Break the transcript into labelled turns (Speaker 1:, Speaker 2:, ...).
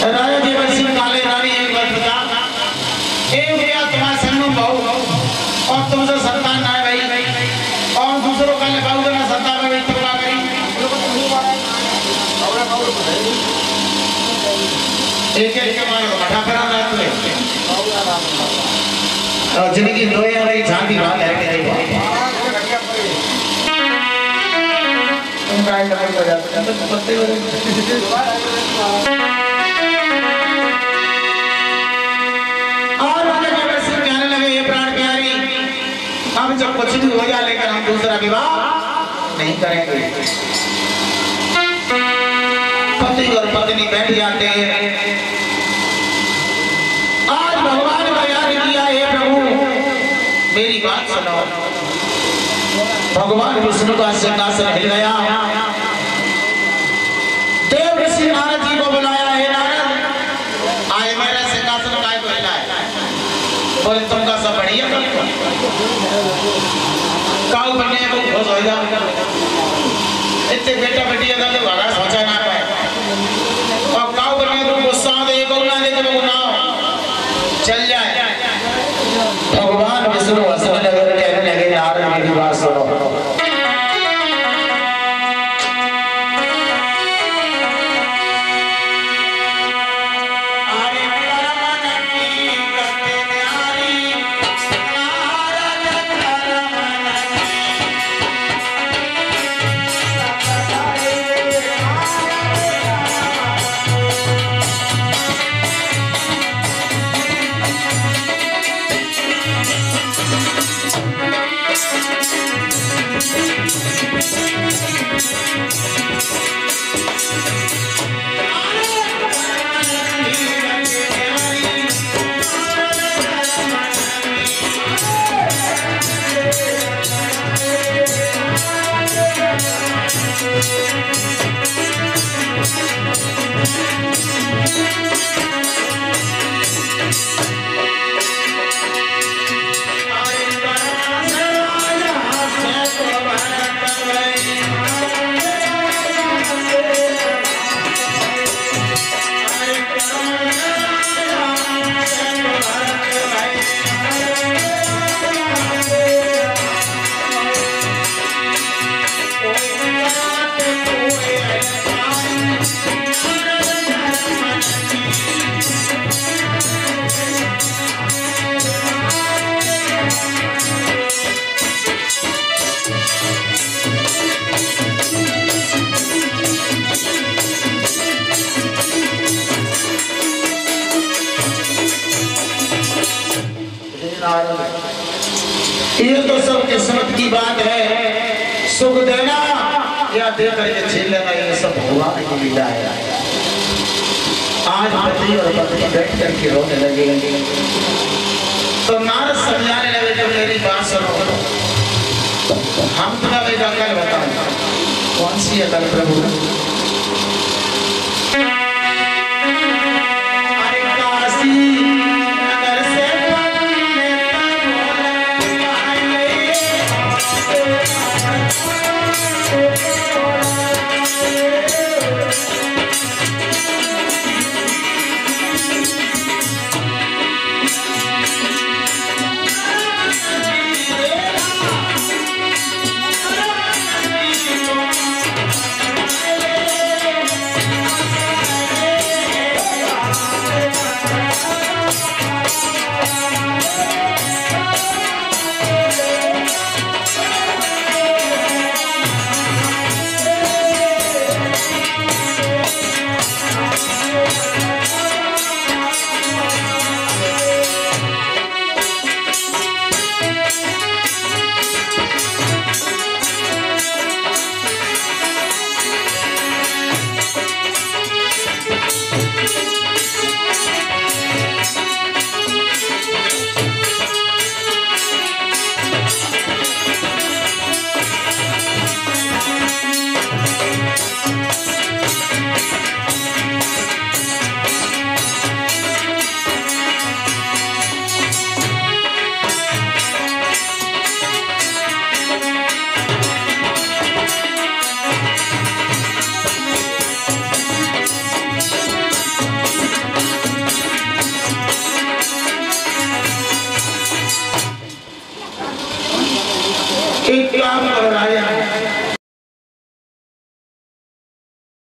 Speaker 1: राजा देवर सिंह काले रानी एक बार बता एक भैया तुम्हारे संग में बहु और तुमसे संतान ना है भाई और दूसरों का लगाओ ना संतान में तो क्या करी एक एक के मारो मठा करा ना तुम्हें और जिंदगी दो या रही झांकी बात है कि नहीं तुम काय कराई बजा तो पत्ते हम जब कुछ भी हो जाए लेकिन हम दूसरा विवाह नहीं करेंगे। पति और पत्नी बैठ जाते हैं। आज भगवान का याद किया है प्रभु मेरी बात सुनो। भगवान विष्णु का सिंहासन हिल गया। देव ऋषि नारद जी को बुलाया है। नारद आए मेरा सिंहासन काय को हिला है बोले तुमका सब बढ़िया काऊ बनने को खुश हो जा इतने बेटा बेटी अगर तो बड़ा सोचा ना पाए और काऊ बनने को गुस्सा दे को ना दे तो ना चल जाए। भगवान विष्णु हंसने लगे कहने लगे नारद मेरी बात सुनो। ये तो सब किस्मत की बात है। सुख देना या देकर के झेल लेना ये सब भगवान की लीला है। आज पति और पत्नी बैठ करके रोने लगे तो नारद समझाने लगे जब मेरी बात सुनो हम तुम्हें एक अकल बताओ। कौन सी अकल प्रभु? अरे काशी एक काम करो राजा